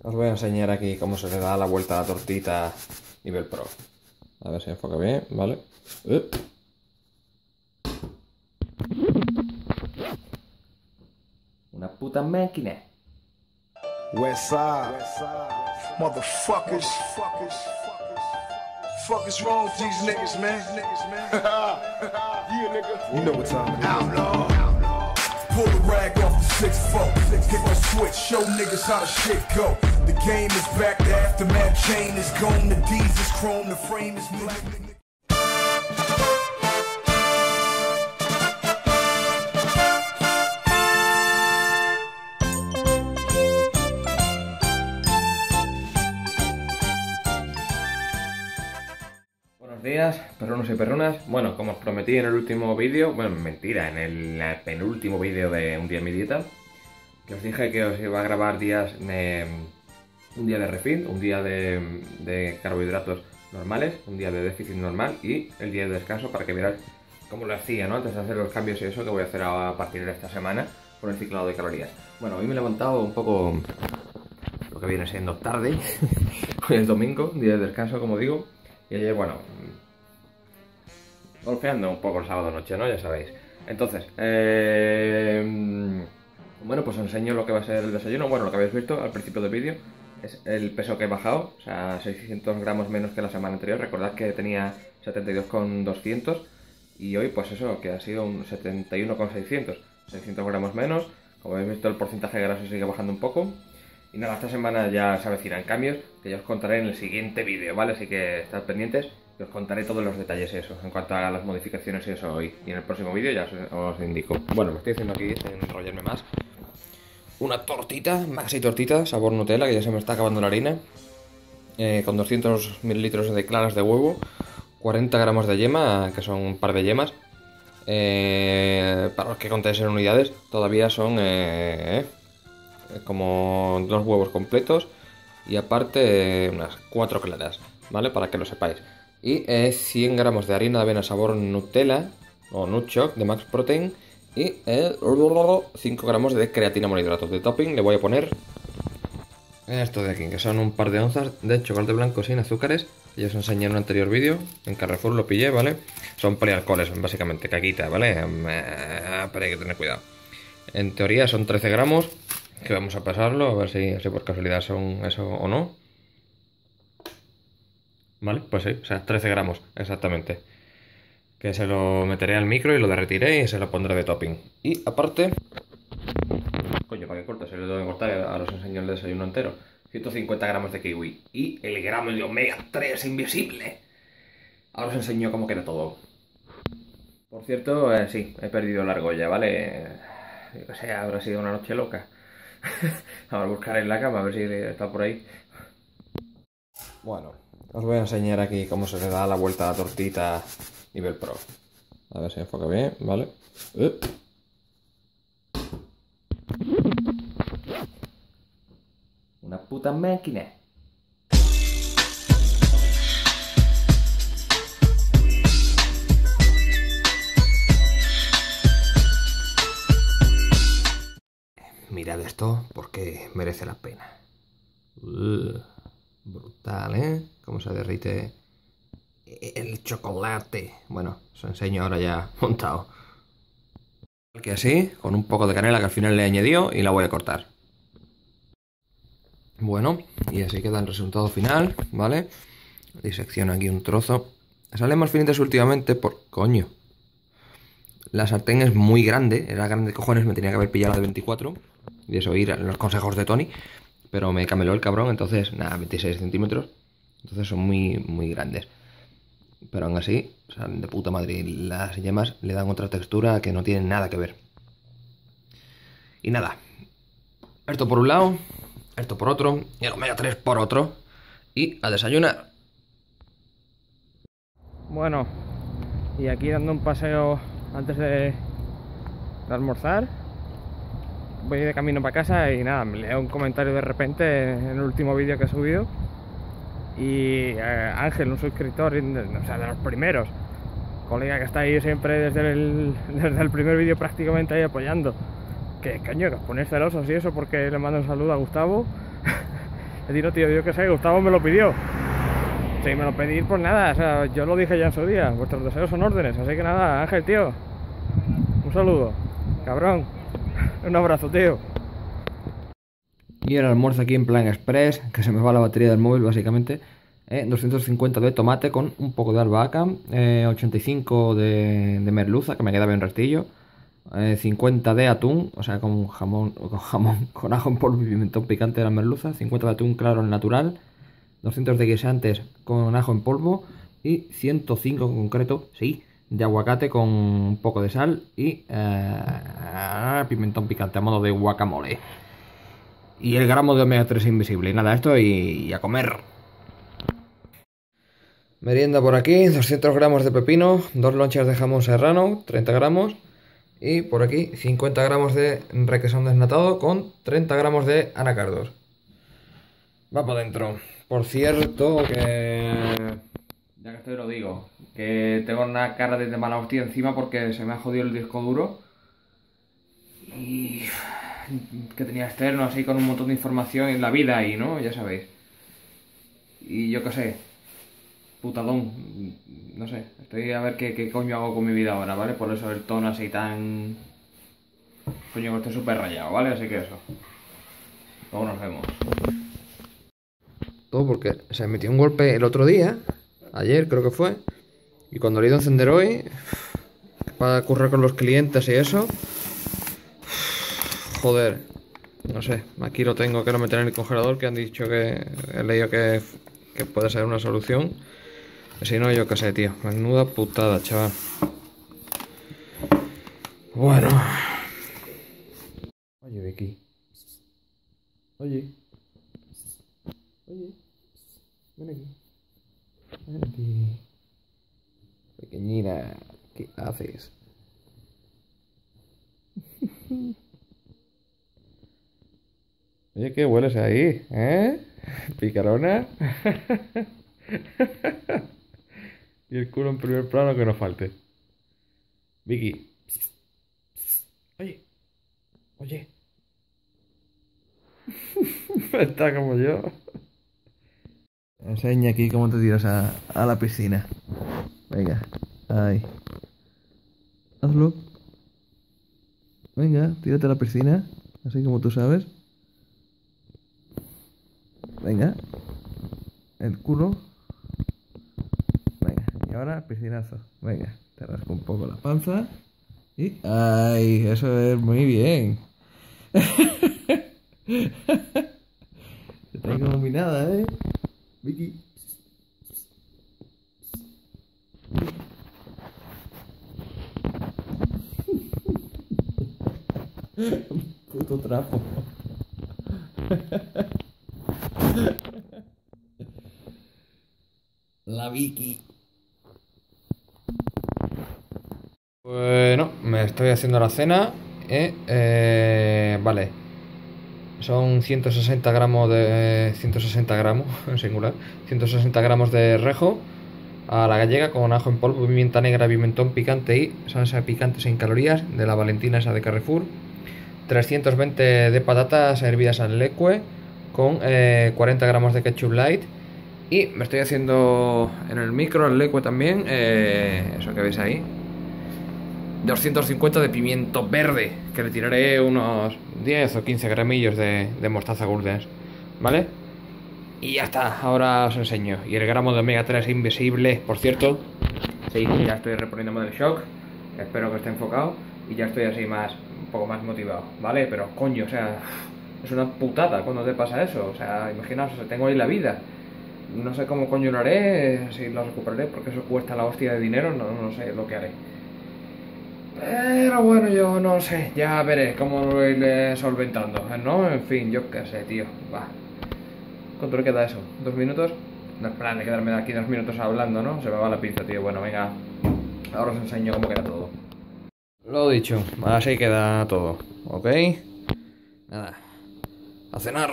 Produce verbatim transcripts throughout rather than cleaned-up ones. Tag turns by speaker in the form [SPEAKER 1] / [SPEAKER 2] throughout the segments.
[SPEAKER 1] Os voy a enseñar aquí cómo se le da la vuelta a la tortita nivel pro. A ver si enfoca bien, ¿vale? Uh. Una puta máquina.
[SPEAKER 2] West side, motherfuckers. Fuck is wrong with these niggas, man? Yeah, nigga. You know what time it is. Outlaw. Pull the rag off the six four. Hit the switch, show niggas how the shit go. The game is back, the aftermath chain is gone. The D's is chrome, the frame is black.
[SPEAKER 1] Buenos días, perrunos y perrunas. Bueno, como os prometí en el último vídeo, bueno, mentira, en el penúltimo vídeo de Un día en mi dieta, que os dije que os iba a grabar días de, un día de refit, un día de, de carbohidratos normales, un día de déficit normal y el día de descanso para que vierais cómo lo hacía, ¿no? Antes de hacer los cambios y eso que voy a hacer a partir de esta semana con el ciclado de calorías. Bueno, hoy me he levantado un poco, lo que viene siendo tarde, hoy es domingo, día de descanso, como digo. Y ayer, bueno, golpeando un poco el sábado noche, ¿no? Ya sabéis. Entonces, eh, bueno, pues os enseño lo que va a ser el desayuno. Bueno, lo que habéis visto al principio del vídeo es el peso que he bajado, o sea, seiscientos gramos menos que la semana anterior. Recordad que tenía setenta y dos coma doscientos y hoy, pues eso, que ha sido un setenta y uno coma seiscientos, seiscientos gramos menos. Como habéis visto, el porcentaje de grasa sigue bajando un poco. Y nada, esta semana ya se avecinan cambios que ya os contaré en el siguiente vídeo, ¿vale? Así que estad pendientes y os contaré todos los detalles y eso, en cuanto a las modificaciones y eso hoy. Y en el próximo vídeo ya os, os indico. Bueno, me estoy haciendo aquí, sin enrollarme más, una tortita, maxi tortita, sabor Nutella, que ya se me está acabando la harina, eh, con doscientos mililitros de claras de huevo, cuarenta gramos de yema, que son un par de yemas. Eh, para los que contéis en unidades, todavía son... Eh, eh, como dos huevos completos y aparte unas cuatro claras, ¿vale? Para que lo sepáis. Y eh, cien gramos de harina de avena sabor Nutella o Nutchoc de Max Protein y eh, cinco gramos de creatina monohidratos. De topping le voy a poner esto de aquí, que son un par de onzas de chocolate blanco sin azúcares. Ya os enseñé en un anterior vídeo, en Carrefour lo pillé, ¿vale? Son polialcoholes, básicamente, caquita, ¿vale? Eh, pero hay que tener cuidado. En teoría son trece gramos. Que vamos a pasarlo, a ver si, si por casualidad son eso o no. Vale, pues sí, o sea, trece gramos, exactamente. Que se lo meteré al micro y lo derretiré y se lo pondré de topping. Y aparte... Coño, ¿para qué corto? Se lo tengo que cortar, ahora os enseño el desayuno entero. ciento cincuenta gramos de kiwi. Y el gramo de omega tres invisible. Ahora os enseño cómo queda todo. Por cierto, eh, sí, he perdido la argolla, ¿vale? Yo que sé, habrá sido una noche loca. Vamos a buscar en la cama a ver si está por ahí. Bueno, os voy a enseñar aquí cómo se le da la vuelta a la tortita nivel pro. A ver si enfoca bien, ¿vale? Uh. Una puta máquina. Mirad esto porque merece la pena. Uh, brutal, ¿eh? Cómo se derrite el chocolate. Bueno, os enseño ahora ya montado. Que así, con un poco de canela que al final le he añadido y la voy a cortar. Bueno, y así queda el resultado final, ¿vale? Disecciono aquí un trozo. Salen más finitas últimamente por... Coño. La sartén es muy grande, era grande de cojones, me tenía que haber pillado la de veinticuatro. Y eso ir a los consejos de Tony. Pero me cameló el cabrón, entonces, nada, veintiséis centímetros. Entonces son muy, muy grandes. Pero aún así, salen de puta madre. Y las yemas le dan otra textura que no tienen nada que ver. Y nada. Esto por un lado, esto por otro, y el omega tres por otro. Y a desayunar. Bueno, y aquí dando un paseo antes de, de almorzar. Voy de camino para casa y nada, me leo un comentario de repente en el último vídeo que he subido. Y eh, Ángel, un suscriptor, o sea, de los primeros, colega que está ahí siempre desde el, desde el primer vídeo prácticamente ahí apoyando. Que coño, que os ponéis celosos y eso porque le mando un saludo a Gustavo.
[SPEAKER 3] Es decir, no, tío, yo qué sé, Gustavo me lo pidió. Si me lo pedís, pues nada, o sea, yo lo dije ya en su día. Vuestros deseos son órdenes, así que nada, Ángel, tío. Un saludo. Cabrón. Un abrazo, tío.
[SPEAKER 1] Y el almuerzo aquí en plan express, que se me va la batería del móvil básicamente. Eh, doscientos cincuenta de tomate con un poco de albahaca, eh, ochenta y cinco de, de merluza, que me queda bien restillo, eh, cincuenta de atún, o sea, con jamón, con jamón, con ajo en polvo y pimentón picante de la merluza, cincuenta de atún claro al natural, doscientos de guisantes con ajo en polvo y ciento cinco en concreto, sí, de aguacate con un poco de sal y eh, pimentón picante a modo de guacamole. Y el gramo de omega tres invisible. Y nada, esto y, y a comer. Merienda por aquí, doscientos gramos de pepino, dos lonchas de jamón serrano, treinta gramos. Y por aquí cincuenta gramos de requesón desnatado con treinta gramos de anacardos. Va para adentro. Por cierto que... Ya que estoy lo digo, que tengo una cara de mala hostia encima porque se me ha jodido el disco duro. Y... que tenía externo así con un montón de información en la vida ahí, ¿no? Ya sabéis. Y yo qué sé, putadón, no sé, estoy a ver qué, qué coño hago con mi vida ahora, ¿vale? Por eso el tono así tan... Coño, que estoy súper rayado, ¿vale? Así que eso. Luego nos vemos. Todo porque se metió un golpe el otro día, ayer creo que fue, y cuando le he ido a encender hoy, para currar con los clientes y eso... Joder, no sé, aquí lo tengo que no meter en el congelador, que han dicho que he leído que, que puede ser una solución. Si no, yo qué sé, tío, menuda putada, chaval. Bueno. Oye, Vicky. Oye. Oye. Ven aquí. Ven aquí. Pequeñina, ¿qué haces? Oye, ¿qué hueles ahí? ¿Eh? ¿Picarona? Y el culo en primer plano que no falte. Vicky. Oye. Oye. Está como yo. Enseña aquí cómo te tiras a, a la piscina. Venga. Ahí. Hazlo. Venga, tírate a la piscina. Así como tú sabes. Venga. El culo. Venga. Y ahora piscinazo. Venga. Te rasco un poco la panza. Y... ¡ay! Eso es muy bien. Te tengo dominada, ¿eh? Vicky. Puto trapo. La Vicky. Bueno, me estoy haciendo la cena. Eh, eh, vale. Son ciento sesenta gramos de... ciento sesenta gramos, en singular. ciento sesenta gramos de rejo a la gallega con ajo en polvo, pimienta negra, pimentón picante y salsa picante sin calorías de la Valentina esa de Carrefour. trescientos veinte de patatas hervidas al leque con eh, cuarenta gramos de ketchup light. Y me estoy haciendo en el micro al leque también, eh, eso que veis ahí, doscientos cincuenta de pimiento verde, que le tiraré unos diez o quince gramillos de, de mostaza Gurdens, ¿vale? Y ya está, ahora os enseño. Y el gramo de omega tres invisible, por cierto. Sí, ya estoy reponiéndome del shock. Espero que esté enfocado. Y ya estoy así más, un poco más motivado, ¿vale? Pero coño, o sea, es una putada cuando te pasa eso. O sea, imaginaos, o sea, tengo ahí la vida. No sé cómo coño lo haré, si lo recuperaré, porque eso cuesta la hostia de dinero, no, no sé lo que haré. Pero bueno, yo no sé, ya veré cómo lo iré solventando, ¿no? En fin, yo qué sé, tío, va. ¿Cuánto le queda eso? ¿Dos minutos? No es plan de quedarme de aquí dos minutos hablando, ¿no? Se me va la pinza, tío. Bueno, venga, ahora os enseño cómo queda todo. Lo dicho, así queda todo, ¿ok? Nada, a cenar.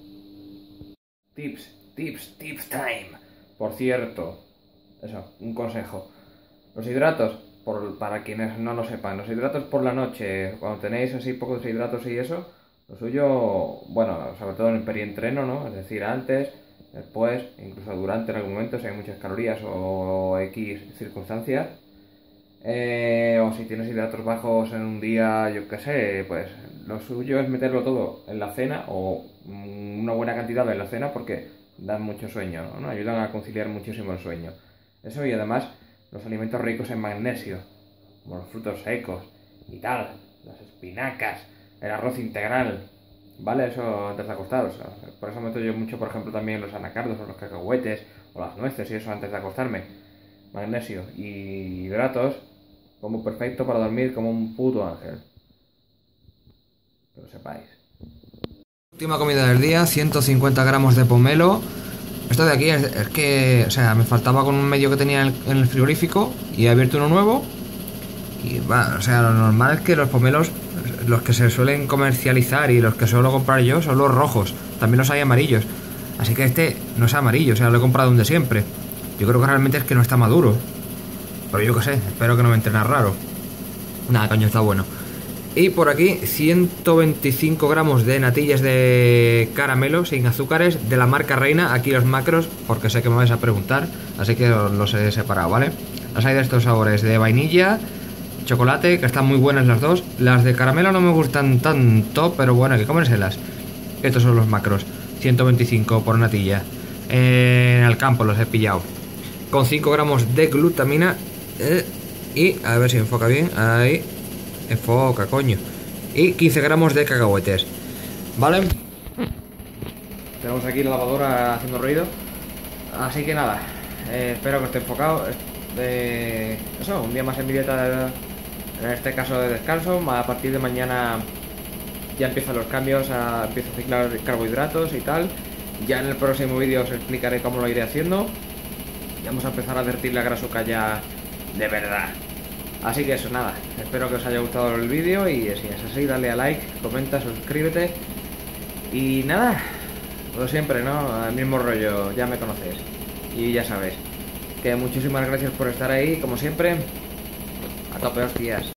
[SPEAKER 1] Tips, tips, tips time. Por cierto, eso, un consejo. Los hidratos, por, para quienes no lo sepan, los hidratos por la noche, cuando tenéis así pocos hidratos y eso, Lo suyo, bueno, sobre todo en el perientreno, ¿no? Es decir, antes, después, incluso durante en algún momento, si hay muchas calorías o X circunstancias. Eh, o si tienes hidratos bajos en un día, yo qué sé, pues lo suyo es meterlo todo en la cena o una buena cantidad en la cena porque dan mucho sueño, ¿no? Ayudan a conciliar muchísimo el sueño. Eso y además los alimentos ricos en magnesio, como los frutos secos y tal, las espinacas, el arroz integral, ¿vale? Eso antes de acostaros. Por eso meto yo mucho, por ejemplo, también los anacardos o los cacahuetes o las nueces y eso antes de acostarme. Magnesio y hidratos como perfecto para dormir como un puto ángel. Que lo sepáis.
[SPEAKER 4] Última comida del día, ciento cincuenta gramos de pomelo. Esto de aquí es, es que, o sea, me faltaba con un medio que tenía en el, en el frigorífico y he abierto uno nuevo. Y va, o sea, lo normal es que los pomelos, los que se suelen comercializar y los que suelo comprar yo son los rojos. También los hay amarillos. Así que este no es amarillo, o sea, lo he comprado un de siempre. Yo creo que realmente es que no está maduro. Pero yo qué sé, espero que no me entre nada raro. Nada, coño, está bueno. Y por aquí, ciento veinticinco gramos de natillas de caramelo sin azúcares de la marca Reina. Aquí los macros, porque sé que me vais a preguntar, así que los he separado, ¿vale? Las hay de estos sabores, de vainilla, chocolate, que están muy buenas las dos. Las de caramelo no me gustan tanto, pero bueno, hay que comérselas. Estos son los macros, ciento veinticinco por natilla. En el campo los he pillado. Con cinco gramos de glutamina eh, y, a ver si enfoca bien, ahí, enfoca, coño. Y quince gramos de cacahuetes, ¿vale?
[SPEAKER 1] Tenemos aquí la lavadora haciendo ruido. Así que nada, eh, espero que esté enfocado. Eh, eso, un día más en mi dieta, en este caso de descanso. A partir de mañana ya empiezan los cambios, a, empiezo a ciclar carbohidratos y tal. Ya en el próximo vídeo os explicaré cómo lo iré haciendo. Y vamos a empezar a derretir la grasuca ya de verdad. Así que eso, nada, espero que os haya gustado el vídeo y si es así, dale a like, comenta, suscríbete. Y nada, como siempre, ¿no? El mismo rollo, ya me conocéis. Y ya sabéis que muchísimas gracias por estar ahí, como siempre. A tope, hostias.